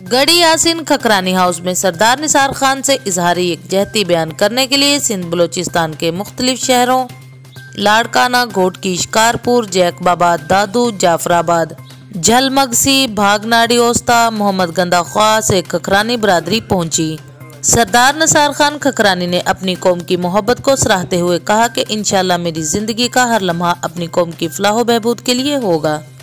गढ़ी Yasin खकरानी house में सरदार निसार खान से इजहारी यकजहती बयान करने के लिए सिंध बलोचिस्तान के मुख्तलिफ शहरों लाड़काना, घोटकी, शिकारपुर, जैकबाबाद, दादू, जाफराबाद, झलमगसी, भागनाड़ी ओस्ता, मोहम्मद गंदा ख्वा से खकरानी बरादरी पहुंची। सरदार निसार खान खकरानी ने अपनी कौम की मोहब्बत को सराहते हुए कहा कि इंशाअल्लाह मेरी जिंदगी का हर लम्हा अपनी कौम की फलाह बहबूद के लिए होगा।